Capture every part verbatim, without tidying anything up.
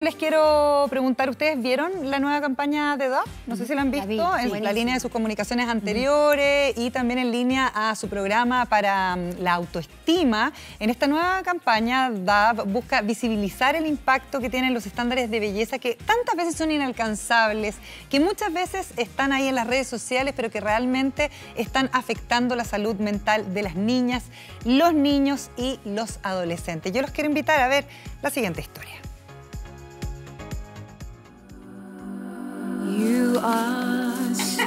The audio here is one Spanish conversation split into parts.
Les quiero preguntar, ¿ustedes vieron la nueva campaña de Dove? No sé si la han visto, vi, sí, en la línea de sus comunicaciones anteriores uh-huh. y también en línea a su programa para um, la autoestima. En esta nueva campaña, Dove busca visibilizar el impacto que tienen los estándares de belleza que tantas veces son inalcanzables, que muchas veces están ahí en las redes sociales, pero que realmente están afectando la salud mental de las niñas, los niños y los adolescentes. Yo los quiero invitar a ver la siguiente historia. You are so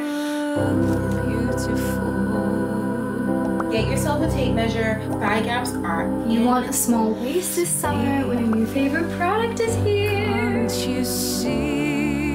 beautiful. Get yourself a tape measure. Thigh gaps are You want a small waist this summer when your new favorite product is here. Can't you see?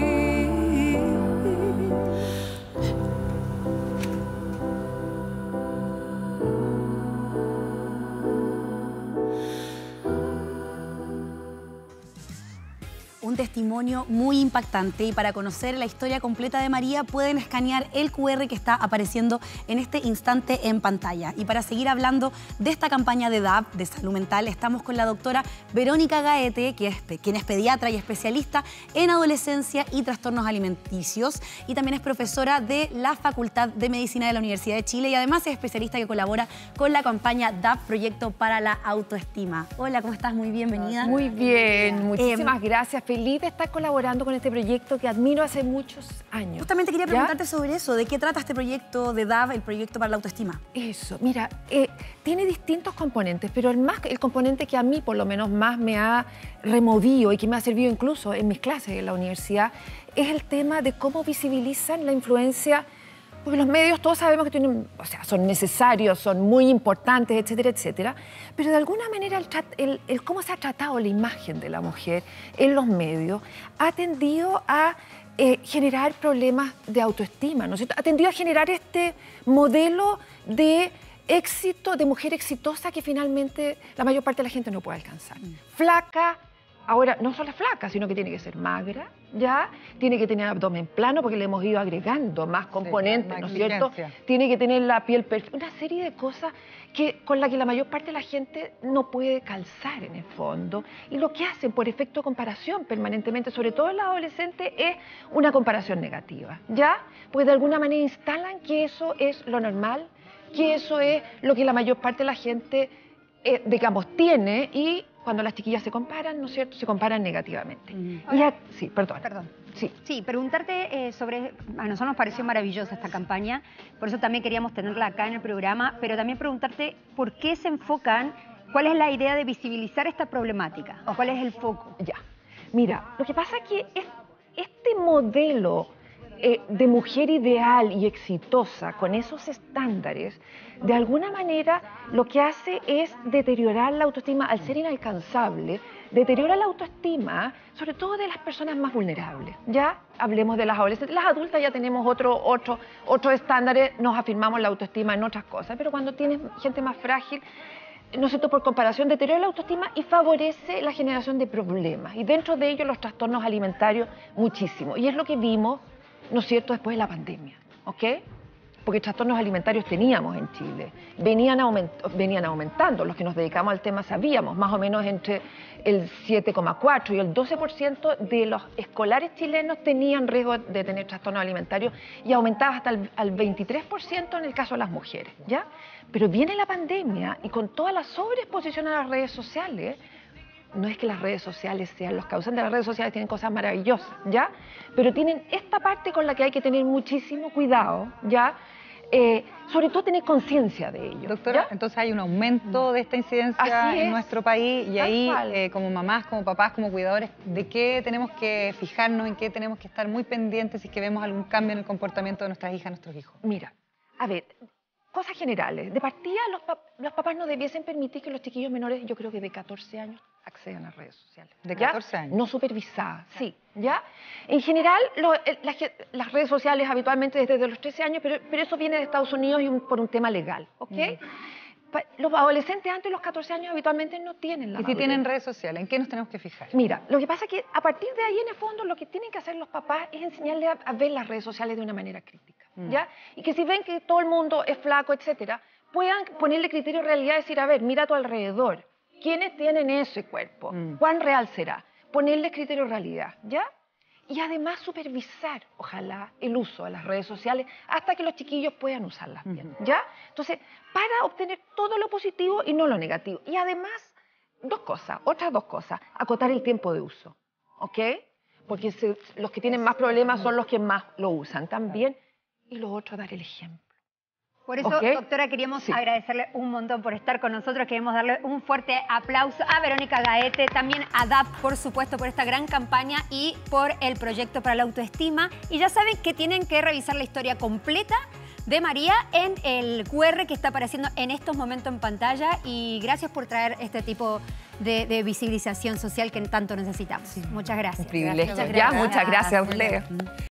Un testimonio muy impactante, y para conocer la historia completa de María pueden escanear el cu erre que está apareciendo en este instante en pantalla. Y para seguir hablando de esta campaña de Dove, de salud mental, estamos con la doctora Verónica Gaete, que es, quien es pediatra y especialista en adolescencia y trastornos alimenticios, y también es profesora de la Facultad de Medicina de la Universidad de Chile, y además es especialista que colabora con la campaña Dove, Proyecto para la Autoestima. Hola, ¿cómo estás? Muy bienvenida. Muy bien, muchísimas eh, gracias. Feliz de estar colaborando con este proyecto que admiro hace muchos años. Justamente quería preguntarte ¿Ya? sobre eso. ¿De qué trata este proyecto de Dove, el Proyecto para la Autoestima? Eso, mira, eh, tiene distintos componentes, pero el, más, el componente que a mí por lo menos más me ha removido y que me ha servido incluso en mis clases en la universidad es el tema de cómo visibilizan la influencia. Porque los medios todos sabemos que tienen, o sea, son necesarios, son muy importantes, etcétera, etcétera. Pero de alguna manera el, el, el cómo se ha tratado la imagen de la mujer en los medios ha tendido a eh, generar problemas de autoestima, ¿no es cierto? Ha tendido a generar este modelo de éxito, de mujer exitosa que finalmente la mayor parte de la gente no puede alcanzar. Mm. Flaca. Ahora, no solo es flaca, sino que tiene que ser magra, ¿ya? Tiene que tener abdomen plano porque le hemos ido agregando más componentes, sí, ¿no es cierto? Tiene que tener la piel perfecta, una serie de cosas que, con las que la mayor parte de la gente no puede calzar en el fondo. Y lo que hacen por efecto de comparación permanentemente, sobre todo en los adolescentes, es una comparación negativa, ¿ya? Pues de alguna manera instalan que eso es lo normal, que eso es lo que la mayor parte de la gente, eh, digamos, tiene, y cuando las chiquillas se comparan, ¿no es cierto?, se comparan negativamente. Mm. Y a, sí, perdón. Perdón. Sí. Sí, preguntarte eh, sobre... A nosotros nos pareció maravillosa esta campaña, por eso también queríamos tenerla acá en el programa, pero también preguntarte por qué se enfocan, cuál es la idea de visibilizar esta problemática, o cuál es el foco. Ya. Mira, lo que pasa es que es, este modelo eh, de mujer ideal y exitosa, con esos estándares, de alguna manera lo que hace es deteriorar la autoestima al ser inalcanzable, deteriora la autoestima, sobre todo de las personas más vulnerables. Ya hablemos de las adolescentes, las adultas ya tenemos otro, otro, otros estándares, nos afirmamos la autoestima en otras cosas, pero cuando tienes gente más frágil, ¿no es cierto?, por comparación, deteriora la autoestima y favorece la generación de problemas. Y dentro de ellos los trastornos alimentarios muchísimo. Y es lo que vimos, ¿no es cierto?, después de la pandemia, ¿ok? Porque trastornos alimentarios teníamos en Chile, venían, aument venían aumentando, los que nos dedicamos al tema sabíamos, más o menos entre el siete coma cuatro y el doce por ciento de los escolares chilenos tenían riesgo de tener trastornos alimentarios y aumentaba hasta el al veintitrés por ciento en el caso de las mujeres, ¿ya? Pero viene la pandemia y con toda la sobreexposición a las redes sociales, no es que las redes sociales sean los causantes, las redes sociales tienen cosas maravillosas, ¿ya? Pero tienen esta parte con la que hay que tener muchísimo cuidado, ¿ya? Eh, sobre todo tener conciencia de ello. Doctora, ¿ya? entonces hay un aumento de esta incidencia en nuestro país y ahí, eh, como mamás, como papás, como cuidadores, ¿de qué tenemos que fijarnos, en qué tenemos que estar muy pendientes si es que vemos algún cambio en el comportamiento de nuestras hijas, nuestros hijos? Mira, a ver, cosas generales. De partida, los, pap los papás no debiesen permitir que los chiquillos menores, yo creo que de catorce años, accedan a redes sociales. ¿De catorce años? No supervisadas, sí. ¿Ya? En general, lo, el, las, las redes sociales habitualmente desde los trece años, pero, pero eso viene de Estados Unidos y un, por un tema legal, ¿ok? Mm. Los adolescentes antes de los catorce años habitualmente no tienen la ¿Y si madurez? Tienen redes sociales? ¿En qué nos tenemos que fijar? Mira, lo que pasa es que a partir de ahí, en el fondo, lo que tienen que hacer los papás es enseñarles a, a ver las redes sociales de una manera crítica, mm. ¿ya? Y que si ven que todo el mundo es flaco, etcétera, puedan ponerle criterio de realidad y decir, a ver, mira a tu alrededor, ¿quiénes tienen ese cuerpo? Mm. ¿Cuán real será? ponerles criterio de realidad, ¿ya? Y además supervisar, ojalá, el uso de las redes sociales hasta que los chiquillos puedan usarlas bien, ¿ya? Entonces, para obtener todo lo positivo y no lo negativo. Y además, dos cosas, otras dos cosas. Acotar el tiempo de uso, ¿ok? Porque se, los que tienen más problemas son los que más lo usan también. Y lo otro, dar el ejemplo. Por eso, ¿Okay? doctora, queríamos Sí. agradecerle un montón por estar con nosotros. Queremos darle un fuerte aplauso a Verónica Gaete, también a D A P, por supuesto, por esta gran campaña y por el proyecto para la autoestima. Y ya saben que tienen que revisar la historia completa de María en el cu erre que está apareciendo en estos momentos en pantalla. Y gracias por traer este tipo de, de visibilización social que tanto necesitamos. Muchas gracias. Un privilegio. Gracias. Ya, muchas gracias a ustedes.